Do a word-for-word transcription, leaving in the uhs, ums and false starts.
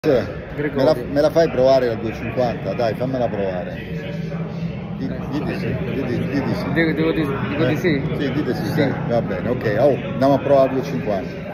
Me la, me la fai provare la duecentocinquanta? Dai, fammela provare. Dite sì, dite, dite sì. Dico, dico, dico, dico di sì? Sì, dite sì, sì. Dai, va bene, ok. Oh, andiamo a provare la duecentocinquanta.